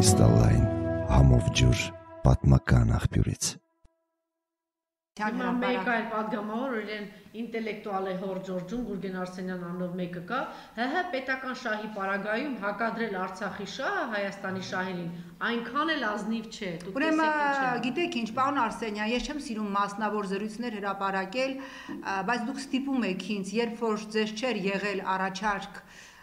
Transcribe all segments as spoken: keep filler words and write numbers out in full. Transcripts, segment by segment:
Կրիստալային համով ջուր պատմական աղբյուրից։ Հիմա մեկ այլ պատգամավոր իրեն ինտելեկտուալ է հոր Ջորջուն Գուրգեն Արսենյան անով մեկը կա, ՀՀ պետական շահի պարագայում հակադրել Արցախի շահը Հայաստանի շահերին, այնքան էլ ազնիվ չէ։ Ուրեմն գիտեք ինչ, պարոն Արսենյան, ես չեմ սիրում մասնավոր զրույցներ հրապարակել, բայց դուք ստիպում եք ինձ, երբ որ ձեզ չէր եղել առաջարկ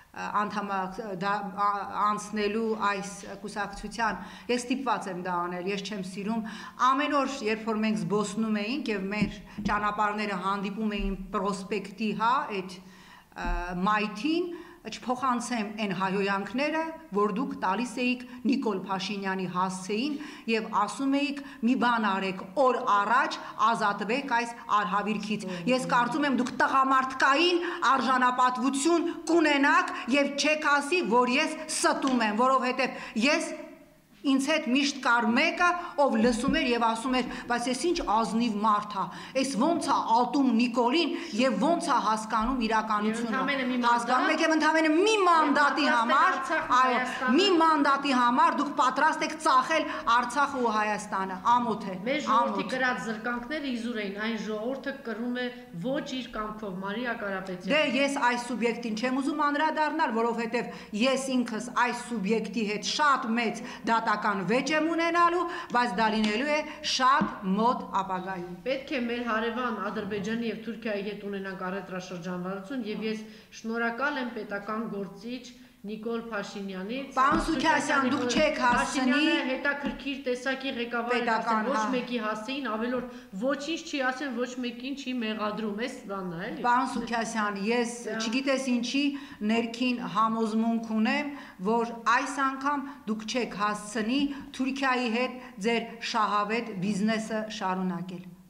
անցնելու այս կուսակցության, ես ստիպված եմ դա անել, ես չեմ սիրում, ամեն օր, երբ որ մենք զբոսնում էինք և մեր ճանապարհները հանդիպում էին պրոսպեկտի, հա, այդ մայթին, չփոխանցեմ այն հայհոյանքները, որ դուք տալիս էիք Նիկոլ Փաշինյանի հասցեին և ասում էիք մի բան արեք, օր առաջ ազատվեք այս արհավիրքից։ Ես կարծում եմ դուք տղամարդկային արժանապատվություն կունենաք և չեք ասի, որ ես ստում եմ, որովհետև ես ինձ հետ միշտ կար մեկը, ով լսում էր և ասում էր, բայց ես ինչ ազնիվ մարդ է, ես ոնց է ատում Նիկոլին և ոնց է հասկանում իրականությունը, հասկանում եք և ընդամենը մի մանդատի համար, մի մանդատի համար դուք պատրաստ եք ծախել Արցախը ու Հայաստանը, ամոթ է, մեր ժողովրդի կրած զրկանքները իզուր էին, այն ժողովուրդը կրում է ոչ իր կամքով, Մարիա Կարապետյան։ Դե ես այս սուբյեկտին չեմ ուզում անդրադառնալ, որովհետև ես ինքս այս սուբյեկտի հետ շատ մեծ դատական վեճ եմ ունենալու, բայց դա լինելու է շատ մոտ ապագայում։ Պետք է մեր հարևան Ադրբեջանի և Թուրքիայի հետ ունենանք առևտրաշրջանառություն և ես շնորհակալ եմ պետական գործիչ Նիկոլ Փաշինյանից։ Պարոն Սուքիասյան, դուք չեք հասցնի Փաշինյանը հետաքրքիր տեսակի ղեկավար է, ոչ մեկի հասցեին ավելորդ ոչինչ չի ասեն, ոչ մեկին չի մեղադրում, էս բանն է, էլի։ Պարոն Սուքիասյան, ես չգիտես ինչի ներքին համոզմունք ունեմ, որ այս անգամ դուք չեք հասցնի Թուրքիայի հետ ձեր շահավետ բիզնեսը շարունակել։